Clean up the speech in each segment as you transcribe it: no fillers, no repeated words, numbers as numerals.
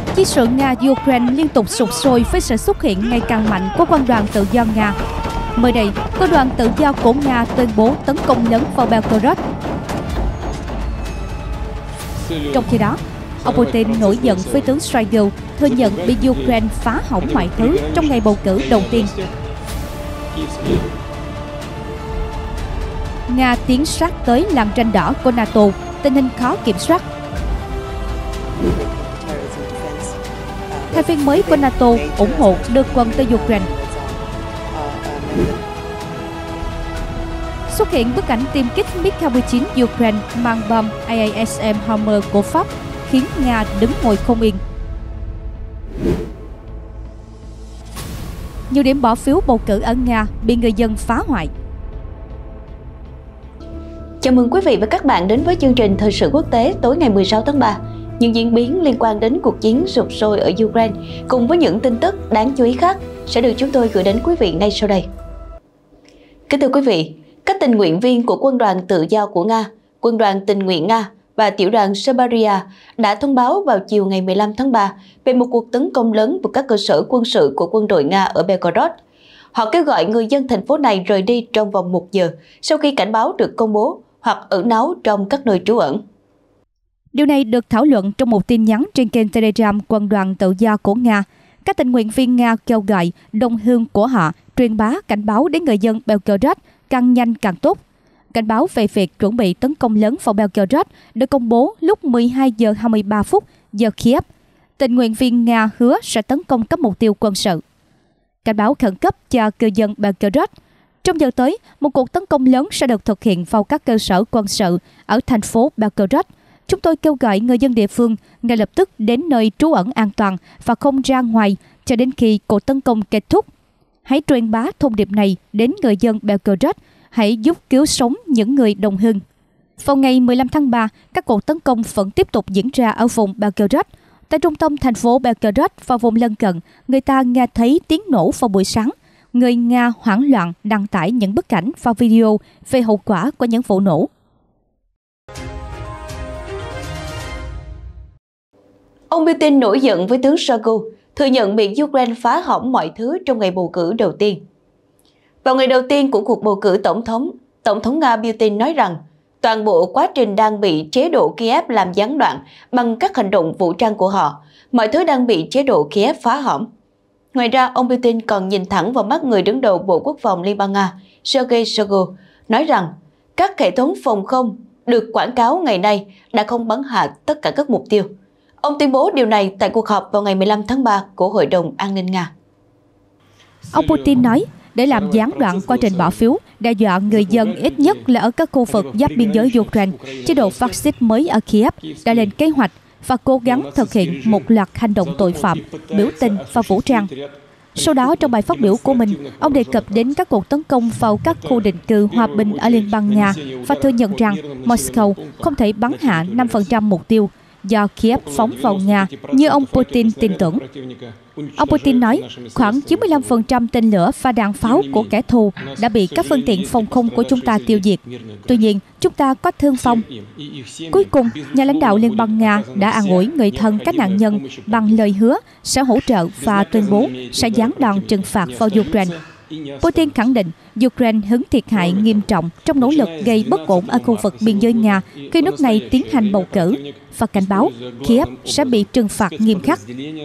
Chiến sự Nga-Ukraine liên tục sục sôi với sự xuất hiện ngày càng mạnh của quân đoàn tự do Nga. Mới đây, quân đoàn tự do của Nga tuyên bố tấn công lớn vào Belgorod. Trong khi đó, ông Putin nổi giận với tướng Shoigu thừa nhận bị Ukraine phá hỏng mọi thứ trong ngày bầu cử đầu tiên. Nga tiến sát tới làn ranh đỏ của NATO, tình hình khó kiểm soát. Thành viên mới của NATO ủng hộ đưa quân tới Ukraine. Xuất hiện bức ảnh tiêm kích MiG-29 Ukraine mang bom AASM Hammer của Pháp khiến Nga đứng ngồi không yên. Nhiều điểm bỏ phiếu bầu cử ở Nga bị người dân phá hoại. Chào mừng quý vị và các bạn đến với chương trình Thời sự quốc tế tối ngày 16 tháng 3. Những diễn biến liên quan đến cuộc chiến sục sôi ở Ukraine cùng với những tin tức đáng chú ý khác sẽ được chúng tôi gửi đến quý vị ngay sau đây. Kính thưa quý vị, các tình nguyện viên của Quân đoàn Tự do của Nga, Quân đoàn Tình nguyện Nga và Tiểu đoàn Siberia đã thông báo vào chiều ngày 15 tháng 3 về một cuộc tấn công lớn vào các cơ sở quân sự của quân đội Nga ở Belgorod. Họ kêu gọi người dân thành phố này rời đi trong vòng 1 giờ sau khi cảnh báo được công bố hoặc ẩn náu trong các nơi trú ẩn. Điều này được thảo luận trong một tin nhắn trên kênh Telegram Quân đoàn Tự do của Nga. Các tình nguyện viên Nga kêu gọi đồng hương của họ truyền bá cảnh báo đến người dân Belgorod càng nhanh càng tốt. Cảnh báo về việc chuẩn bị tấn công lớn vào Belgorod được công bố lúc 12 giờ 23 phút giờ Kiev. Tình nguyện viên Nga hứa sẽ tấn công các mục tiêu quân sự. Cảnh báo khẩn cấp cho cư dân Belgorod. Trong giờ tới, một cuộc tấn công lớn sẽ được thực hiện vào các cơ sở quân sự ở thành phố Belgorod. Chúng tôi kêu gọi người dân địa phương ngay lập tức đến nơi trú ẩn an toàn và không ra ngoài cho đến khi cuộc tấn công kết thúc. Hãy truyền bá thông điệp này đến người dân Belgorod. Hãy giúp cứu sống những người đồng hương. Vào ngày 15 tháng 3, các cuộc tấn công vẫn tiếp tục diễn ra ở vùng Belgorod. Tại trung tâm thành phố Belgorod và vùng lân cận, người ta nghe thấy tiếng nổ vào buổi sáng. Người Nga hoảng loạn đăng tải những bức ảnh và video về hậu quả của những vụ nổ. Ông Putin nổi giận với tướng Shoigu, thừa nhận bị Ukraine phá hỏng mọi thứ trong ngày bầu cử đầu tiên. Vào ngày đầu tiên của cuộc bầu cử Tổng thống Nga Putin nói rằng toàn bộ quá trình đang bị chế độ Kiev làm gián đoạn bằng các hành động vũ trang của họ. Mọi thứ đang bị chế độ Kiev phá hỏng. Ngoài ra, ông Putin còn nhìn thẳng vào mắt người đứng đầu Bộ Quốc phòng Liên bang Nga, Sergei Shoigu, nói rằng các hệ thống phòng không được quảng cáo ngày nay đã không bắn hạ tất cả các mục tiêu. Ông tuyên bố điều này tại cuộc họp vào ngày 15 tháng 3 của Hội đồng An ninh Nga. Ông Putin nói, để làm gián đoạn quá trình bỏ phiếu, đe dọa người dân ít nhất là ở các khu vực giáp biên giới Ukraine, chế độ phát xít mới ở Kiev đã lên kế hoạch và cố gắng thực hiện một loạt hành động tội phạm, biểu tình và vũ trang. Sau đó, trong bài phát biểu của mình, ông đề cập đến các cuộc tấn công vào các khu định cư hòa bình ở Liên bang Nga và thừa nhận rằng Moscow không thể bắn hạ 5% mục tiêu do Kiev phóng vào Nga như ông Putin tin tưởng. Ông Putin nói khoảng 95% tên lửa và đạn pháo của kẻ thù đã bị các phương tiện phòng không của chúng ta tiêu diệt. Tuy nhiên, chúng ta có thương vong. Cuối cùng, nhà lãnh đạo Liên bang Nga đã an ủi người thân các nạn nhân bằng lời hứa sẽ hỗ trợ và tuyên bố sẽ giáng đòn trừng phạt vào Ukraine. Putin khẳng định Ukraine hứng thiệt hại nghiêm trọng trong nỗ lực gây bất ổn ở khu vực biên giới Nga khi nước này tiến hành bầu cử và cảnh báo Kiev sẽ bị trừng phạt nghiêm khắc.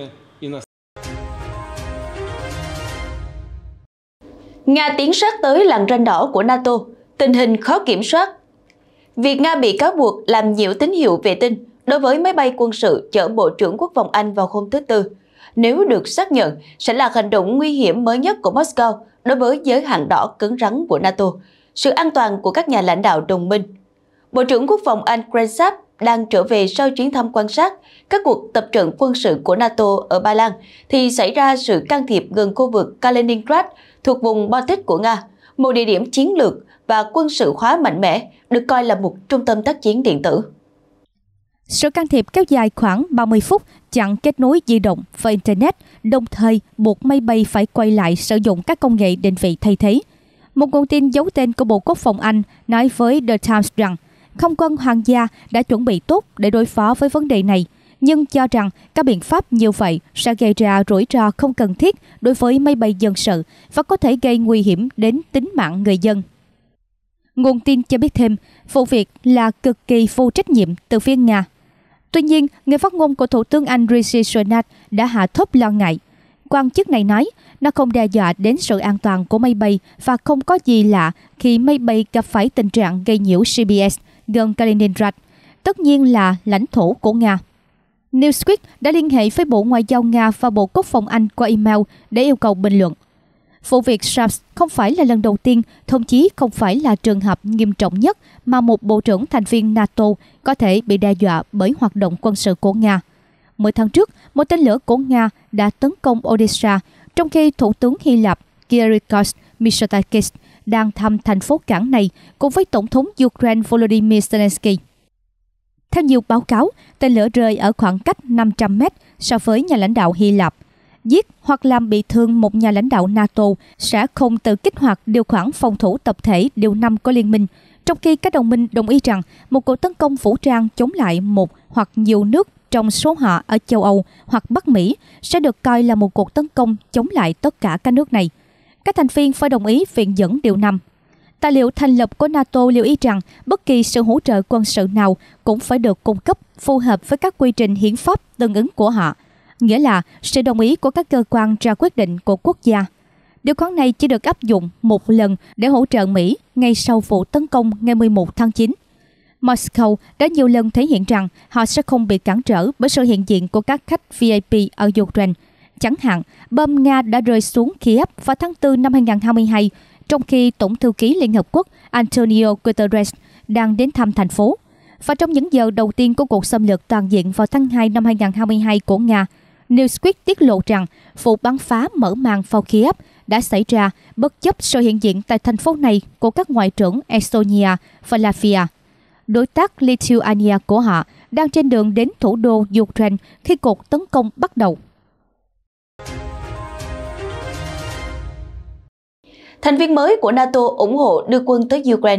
Nga tiến sát tới làn ranh đỏ của NATO, tình hình khó kiểm soát. Việc Nga bị cáo buộc làm nhiễu tín hiệu vệ tinh đối với máy bay quân sự chở Bộ trưởng Quốc phòng Anh vào hôm thứ Tư, nếu được xác nhận, sẽ là hành động nguy hiểm mới nhất của Moscow đối với giới hạn đỏ cứng rắn của NATO, sự an toàn của các nhà lãnh đạo đồng minh. Bộ trưởng Quốc phòng Anh Grant Shapps đang trở về sau chuyến thăm quan sát các cuộc tập trận quân sự của NATO ở Ba Lan thì xảy ra sự can thiệp gần khu vực Kaliningrad thuộc vùng Baltic của Nga, một địa điểm chiến lược và quân sự hóa mạnh mẽ, được coi là một trung tâm tác chiến điện tử. Sự can thiệp kéo dài khoảng 30 phút chặn kết nối di động và Internet, đồng thời buộc máy bay phải quay lại sử dụng các công nghệ định vị thay thế. Một nguồn tin giấu tên của Bộ Quốc phòng Anh nói với The Times rằng không quân hoàng gia đã chuẩn bị tốt để đối phó với vấn đề này, nhưng cho rằng các biện pháp như vậy sẽ gây ra rủi ro không cần thiết đối với máy bay dân sự và có thể gây nguy hiểm đến tính mạng người dân. Nguồn tin cho biết thêm, vụ việc là cực kỳ vô trách nhiệm từ phía Nga. Tuy nhiên, người phát ngôn của Thủ tướng Anh Rishi Sunak đã hạ thấp lo ngại. Quan chức này nói, nó không đe dọa đến sự an toàn của máy bay và không có gì lạ khi máy bay gặp phải tình trạng gây nhiễu CBS gần Kaliningrad, tất nhiên là lãnh thổ của Nga. Newsweek đã liên hệ với Bộ Ngoại giao Nga và Bộ Quốc phòng Anh qua email để yêu cầu bình luận. Vụ việc SARS không phải là lần đầu tiên, thậm chí không phải là trường hợp nghiêm trọng nhất mà một bộ trưởng thành viên NATO có thể bị đe dọa bởi hoạt động quân sự của Nga. 10 tháng trước, một tên lửa của Nga đã tấn công Odessa, trong khi Thủ tướng Hy Lạp Kyriakos Mitsotakis đang thăm thành phố cảng này cùng với Tổng thống Ukraine Volodymyr Zelensky. Theo nhiều báo cáo, tên lửa rơi ở khoảng cách 500 mét so với nhà lãnh đạo Hy Lạp. Giết hoặc làm bị thương một nhà lãnh đạo NATO sẽ không tự kích hoạt điều khoản phòng thủ tập thể điều 5 của Liên minh, trong khi các đồng minh đồng ý rằng một cuộc tấn công vũ trang chống lại một hoặc nhiều nước trong số họ ở châu Âu hoặc Bắc Mỹ sẽ được coi là một cuộc tấn công chống lại tất cả các nước này. Các thành viên phải đồng ý viện dẫn điều 5. Tài liệu thành lập của NATO lưu ý rằng bất kỳ sự hỗ trợ quân sự nào cũng phải được cung cấp phù hợp với các quy trình hiến pháp tương ứng của họ, nghĩa là sự đồng ý của các cơ quan ra quyết định của quốc gia. Điều khoản này chỉ được áp dụng một lần để hỗ trợ Mỹ ngay sau vụ tấn công ngày 11 tháng 9. Moscow đã nhiều lần thể hiện rằng họ sẽ không bị cản trở bởi sự hiện diện của các khách VIP ở Ukraine. Chẳng hạn, bom Nga đã rơi xuống Kiev vào tháng 4 năm 2022, trong khi Tổng thư ký Liên Hợp Quốc Antonio Guterres đang đến thăm thành phố. Và trong những giờ đầu tiên của cuộc xâm lược toàn diện vào tháng 2 năm 2022 của Nga, Newsweek tiết lộ rằng vụ bắn phá mở màn vào Kiev đã xảy ra bất chấp sự hiện diện tại thành phố này của các ngoại trưởng Estonia và Latvia. Đối tác Lithuania của họ đang trên đường đến thủ đô Ukraine khi cuộc tấn công bắt đầu. Thành viên mới của NATO ủng hộ đưa quân tới Ukraine.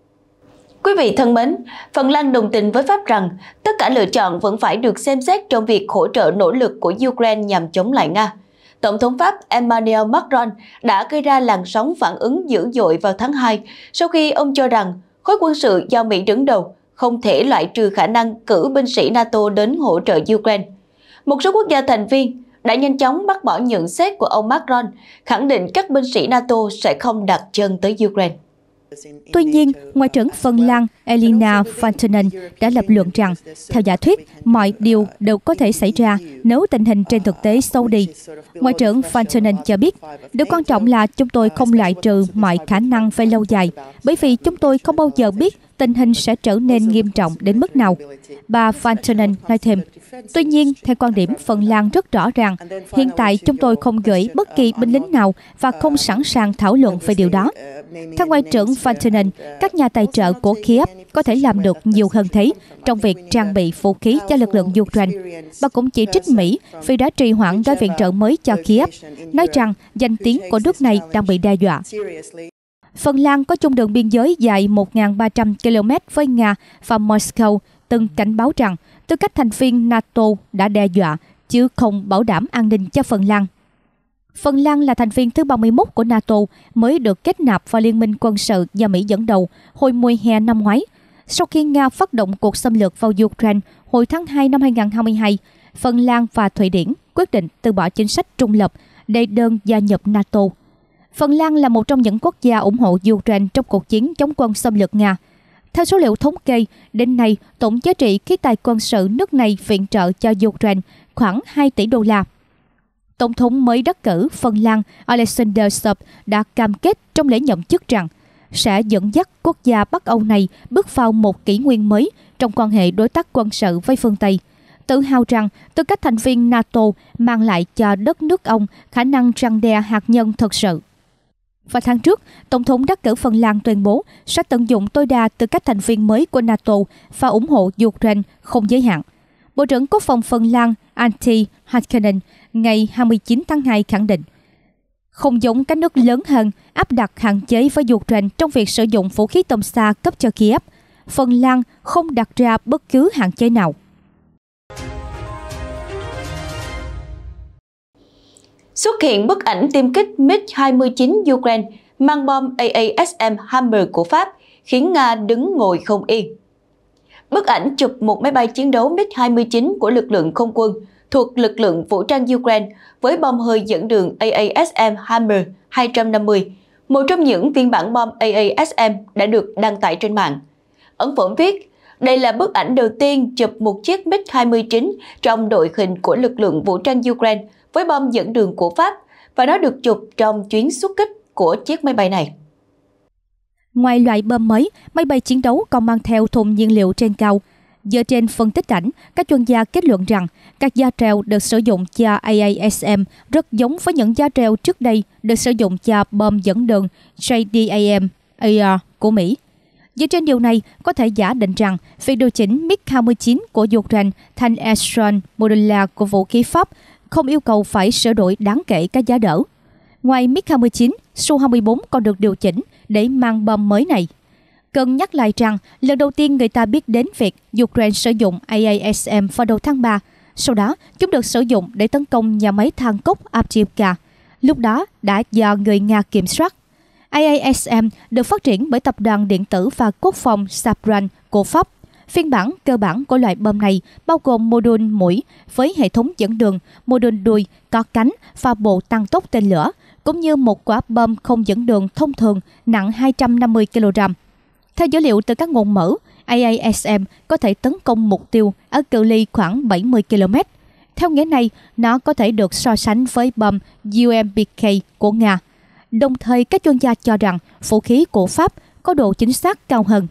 Quý vị thân mến, Phần Lan đồng tình với Pháp rằng tất cả lựa chọn vẫn phải được xem xét trong việc hỗ trợ nỗ lực của Ukraine nhằm chống lại Nga. Tổng thống Pháp Emmanuel Macron đã gây ra làn sóng phản ứng dữ dội vào tháng 2 sau khi ông cho rằng khối quân sự do Mỹ đứng đầu không thể loại trừ khả năng cử binh sĩ NATO đến hỗ trợ Ukraine. Một số quốc gia thành viên đã nhanh chóng bác bỏ nhận xét của ông Macron, khẳng định các binh sĩ NATO sẽ không đặt chân tới Ukraine. Tuy nhiên, Ngoại trưởng Phần Lan Elina Valtonen đã lập luận rằng, theo giả thuyết, mọi điều đều có thể xảy ra nếu tình hình trên thực tế xấu đi. Ngoại trưởng Valtonen cho biết, điều quan trọng là chúng tôi không loại trừ mọi khả năng về lâu dài, bởi vì chúng tôi không bao giờ biết tình hình sẽ trở nên nghiêm trọng đến mức nào. Bà Valtonen nói thêm, tuy nhiên, theo quan điểm Phần Lan rất rõ ràng, hiện tại chúng tôi không gửi bất kỳ binh lính nào và không sẵn sàng thảo luận về điều đó. Theo Ngoại trưởng Valtonen, các nhà tài trợ của Kiev có thể làm được nhiều hơn thế trong việc trang bị vũ khí cho lực lượng Ukraine. Bà cũng chỉ trích Mỹ vì đã trì hoãn gói viện trợ mới cho Kiev, nói rằng danh tiếng của nước này đang bị đe dọa. Phần Lan có chung đường biên giới dài 1.300 km với Nga và Moscow từng cảnh báo rằng tư cách thành viên NATO đã đe dọa, chứ không bảo đảm an ninh cho Phần Lan. Phần Lan là thành viên thứ 31 của NATO, mới được kết nạp vào liên minh quân sự do Mỹ dẫn đầu hồi mùa hè năm ngoái. Sau khi Nga phát động cuộc xâm lược vào Ukraine hồi tháng 2 năm 2022, Phần Lan và Thụy Điển quyết định từ bỏ chính sách trung lập để đơn gia nhập NATO. Phần Lan là một trong những quốc gia ủng hộ Ukraine trong cuộc chiến chống quân xâm lược Nga. Theo số liệu thống kê, đến nay tổng giá trị khí tài quân sự nước này viện trợ cho Ukraine khoảng 2 tỷ đô la. Tổng thống mới đắc cử Phần Lan Alexander Stubb đã cam kết trong lễ nhậm chức rằng sẽ dẫn dắt quốc gia Bắc Âu này bước vào một kỷ nguyên mới trong quan hệ đối tác quân sự với phương Tây, tự hào rằng tư cách thành viên NATO mang lại cho đất nước ông khả năng răn đe hạt nhân thực sự. Vào tháng trước, Tổng thống đắc cử Phần Lan tuyên bố sẽ tận dụng tối đa tư cách thành viên mới của NATO và ủng hộ Ukraine không giới hạn. Bộ trưởng Quốc phòng Phần Lan Antti Häkkänen ngày 29 tháng 2 khẳng định, không giống các nước lớn hơn áp đặt hạn chế với Ukraine trong việc sử dụng vũ khí tầm xa cấp cho Kiev, Phần Lan không đặt ra bất cứ hạn chế nào. Xuất hiện bức ảnh tiêm kích MiG-29 Ukraine mang bom AASM Hammer của Pháp khiến Nga đứng ngồi không yên. Bức ảnh chụp một máy bay chiến đấu MiG-29 của lực lượng không quân thuộc lực lượng vũ trang Ukraine với bom hơi dẫn đường AASM Hammer 250, một trong những phiên bản bom AASM đã được đăng tải trên mạng. Ấn phẩm viết, đây là bức ảnh đầu tiên chụp một chiếc MiG-29 trong đội hình của lực lượng vũ trang Ukraine với bom dẫn đường của Pháp, và nó được chụp trong chuyến xuất kích của chiếc máy bay này. Ngoài loại bom mới, máy bay chiến đấu còn mang theo thùng nhiên liệu trên cao. Dựa trên phân tích ảnh, các chuyên gia kết luận rằng các giá treo được sử dụng cho AASM rất giống với những giá treo trước đây được sử dụng cho bom dẫn đường JDAM-AR của Mỹ. Dựa trên điều này, có thể giả định rằng việc điều chỉnh MiG-29 của Ukraine thành Airstrike Modular của vũ khí Pháp không yêu cầu phải sửa đổi đáng kể các giá đỡ. Ngoài MiG-29, Su-24 còn được điều chỉnh để mang bom mới này. Cần nhắc lại rằng, lần đầu tiên người ta biết đến việc Ukraine sử dụng AASM vào đầu tháng 3. Sau đó, chúng được sử dụng để tấn công nhà máy than cốc Avdiivka. Lúc đó đã do người Nga kiểm soát. AASM được phát triển bởi tập đoàn điện tử và quốc phòng Safran của Pháp. Phiên bản cơ bản của loại bom này bao gồm mô đun mũi với hệ thống dẫn đường, mô đun đuôi, có cánh và bộ tăng tốc tên lửa, cũng như một quả bom không dẫn đường thông thường nặng 250 kg. Theo dữ liệu từ các nguồn mở, AASM có thể tấn công mục tiêu ở cự ly khoảng 70 km. Theo nghĩa này, nó có thể được so sánh với bom UMPK của Nga. Đồng thời, các chuyên gia cho rằng vũ khí của Pháp có độ chính xác cao hơn.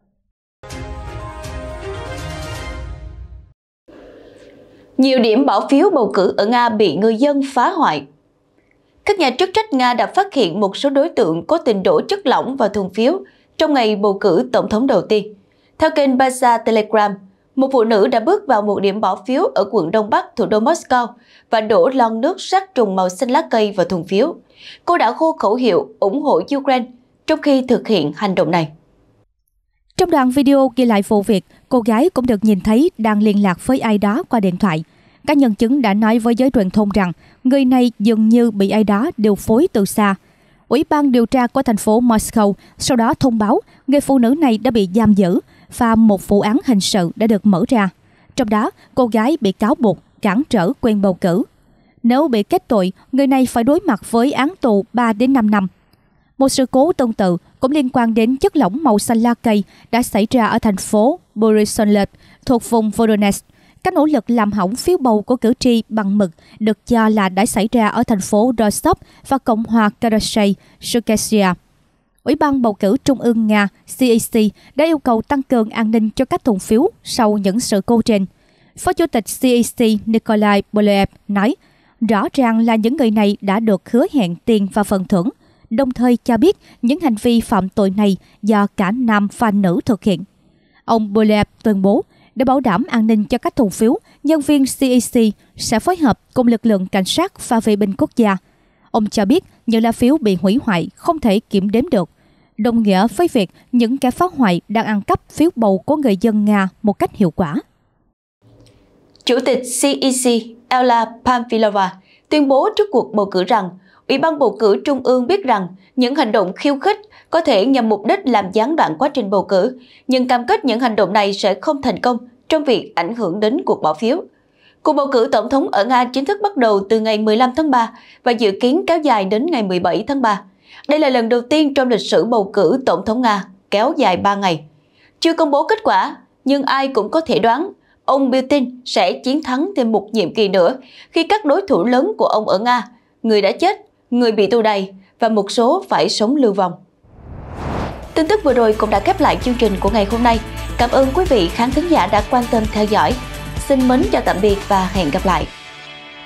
Nhiều điểm bỏ phiếu bầu cử ở Nga bị người dân phá hoại. Các nhà chức trách Nga đã phát hiện một số đối tượng có tình đổ chất lỏng vào thùng phiếu trong ngày bầu cử tổng thống đầu tiên. Theo kênh Baza Telegram, một phụ nữ đã bước vào một điểm bỏ phiếu ở quận Đông Bắc, thủ đô Moscow và đổ lon nước sát trùng màu xanh lá cây vào thùng phiếu. Cô đã hô khẩu hiệu ủng hộ Ukraine trong khi thực hiện hành động này. Trong đoạn video ghi lại vụ việc, cô gái cũng được nhìn thấy đang liên lạc với ai đó qua điện thoại. Các nhân chứng đã nói với giới truyền thông rằng người này dường như bị ai đó điều phối từ xa. Ủy ban điều tra của thành phố Moscow sau đó thông báo người phụ nữ này đã bị giam giữ và một vụ án hình sự đã được mở ra. Trong đó, cô gái bị cáo buộc cản trở quyền bầu cử. Nếu bị kết tội, người này phải đối mặt với án tù 3 đến 5 năm. Một sự cố tương tự cũng liên quan đến chất lỏng màu xanh lá cây đã xảy ra ở thành phố Borisovlet thuộc vùng Voronezh. Các nỗ lực làm hỏng phiếu bầu của cử tri bằng mực được cho là đã xảy ra ở thành phố Rostov và Cộng hòa Karachay-Cherkessia. Ủy ban bầu cử Trung ương Nga CAC đã yêu cầu tăng cường an ninh cho các thùng phiếu sau những sự cố trên. Phó Chủ tịch CAC Nikolai Bolev nói, rõ ràng là những người này đã được hứa hẹn tiền và phần thưởng, đồng thời cho biết những hành vi phạm tội này do cả nam và nữ thực hiện. Ông Bolev tuyên bố, để bảo đảm an ninh cho các thùng phiếu, nhân viên CAC sẽ phối hợp cùng lực lượng cảnh sát và vệ binh quốc gia. Ông cho biết những lá phiếu bị hủy hoại không thể kiểm đếm được, đồng nghĩa với việc những kẻ phá hoại đang ăn cắp phiếu bầu của người dân Nga một cách hiệu quả. Chủ tịch CEC Ella Pamfilova tuyên bố trước cuộc bầu cử rằng Ủy ban bầu cử Trung ương biết rằng những hành động khiêu khích có thể nhằm mục đích làm gián đoạn quá trình bầu cử, nhưng cam kết những hành động này sẽ không thành công trong việc ảnh hưởng đến cuộc bỏ phiếu. Cuộc bầu cử tổng thống ở Nga chính thức bắt đầu từ ngày 15 tháng 3 và dự kiến kéo dài đến ngày 17 tháng 3. Đây là lần đầu tiên trong lịch sử bầu cử tổng thống Nga kéo dài 3 ngày. Chưa công bố kết quả, nhưng ai cũng có thể đoán ông Putin sẽ chiến thắng thêm một nhiệm kỳ nữa khi các đối thủ lớn của ông ở Nga, người đã chết, người bị tù đày và một số phải sống lưu vong. Tin tức vừa rồi cũng đã khép lại chương trình của ngày hôm nay. Cảm ơn quý vị khán thính giả đã quan tâm theo dõi. Xin mến chào tạm biệt và hẹn gặp lại.